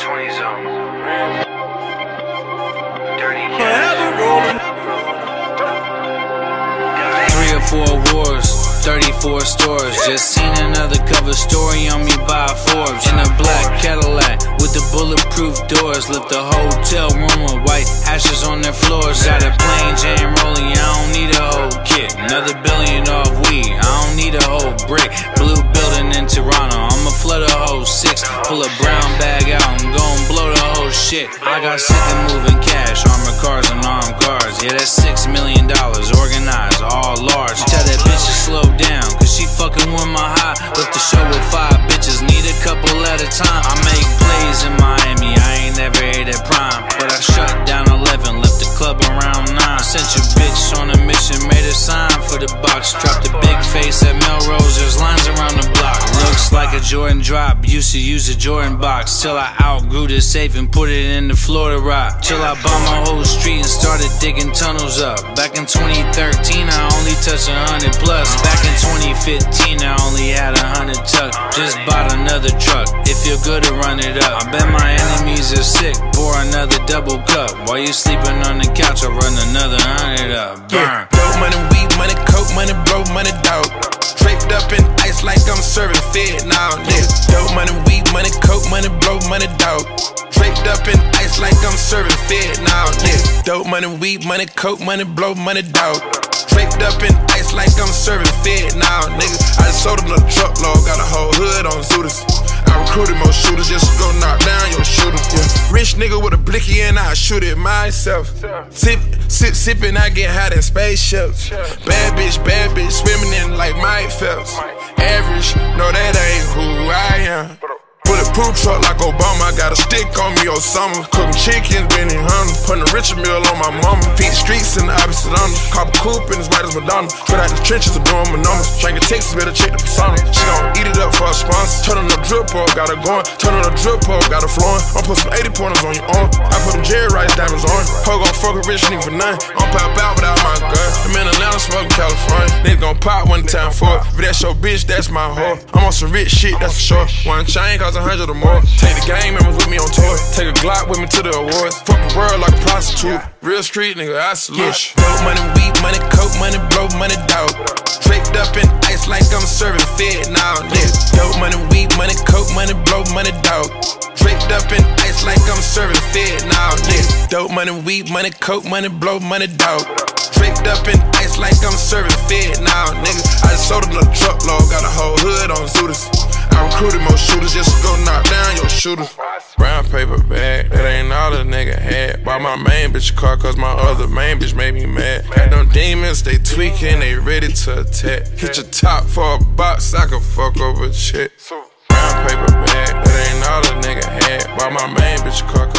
20 zone. Dirty cash. 3 or 4 wars, 34 stores. Just seen another cover story on me by Forbes. In a black Cadillac with the bulletproof doors. Left the hotel room with white ashes on their floors. Got a plain Jane rolling, I don't need a whole kit. Another billion off weed, I don't need a whole brick. Blue building in Toronto, I'ma flood a whole 6. Pull a brown bag out, I'm gon' blow the whole shit. I got sick of moving cash, armored cars and armed guards. Yeah, that's $6 million, organized, all large. Tell that bitch to slow down, cause she fucking with my high. Left the show with 5 bitches, need a couple at a time. I make plays in Miami, I ain't never ate at Prime. But I shut down 11, left the club around 9. Sent your bitch on a mission, made a sign for the box. Dropped a big face at Melrose, there's lines around the block. Looks like a Jordan drop, used to use a Jordan box. Till I outgrew the safe and put it in the Florida rock. Till I bought my whole street and started digging tunnels up. Back in 2013 I only touched 100 plus. Back in 2015 I only had 100 tucked. Just bought another truck, it feel good to run it up. I bet my enemies are sick, pour another double cup. While you sleeping on the couch I run another 100 up. Burn. Yeah, dope money, weed money, coke money, blow money, dog. Draped up in ice like I'm serving fed now, nigga. Dope money, weed money, coke money, blow money, dog. Draped up in ice like I'm serving fed now, nigga. Dope money, weed money, coke money, blow money, dog. Draped up in ice like I'm serving fed now, nigga. I just sold another truckload, got a whole hood on Zooters. I recruited more shooters just to go knock down your shooters. Yeah. Rich nigga with a blicky and I shoot it myself. Sippin', I get hot in spaceships. Bad bitch, swimming in like Mike Phelps. Average, no that ain't who I am. Bulletproof truck like Obama, got a stick on me all summer. Cooking chickens, Benny Hunter, putting a Richard Mill on my mama. Feed the streets in the opposite under. Cop a coupe in as white as Madonna. Straight out the trenches of doing my numbers. Drinking Texas, better check the persona. She gon' eat it up for a sponsor. Turn on the drip up, got her going. Turn on the drip up, got her flowing. I'm put some 80 pointers on your arm. I put them Jerry Rice diamonds on. Ho gon' fuck a rich nigga for nothing. I'm pop out without my gun. I'm in Atlanta smoking California. Nigga gon' pop one time for it. If that's your bitch, that's my whore. I'm on some rich shit, that's for sure. One chain cost 100 or more. Take the gang members with me on tour. Take a Glock with me to the awards. Fuck the world like a prostitute. Real street nigga, I salute. Dope money, weed money, coke money, blow money, dog. Draped up in ice like I'm serving fed now, nigga. Dope money, weed money, coke money, blow money, dog. Draped up in ice like I'm serving fed now, nigga. Dope money, weed money, coke money, blow money, dog. Draped up in ice like I'm serving fed now, nigga. I just sold another truckload, got a whole hood on Zooters. I recruited more shooters just to go knock down your shooters. Brown paper bag, that ain't all the nigga had. Bought my main bitch a car cause my other main bitch made me mad. Had them demons, they tweaking, they ready to attack. Hit your top for a box, I can fuck over a chick. Brown paper bag, that ain't all the nigga had. Bought my main bitch a car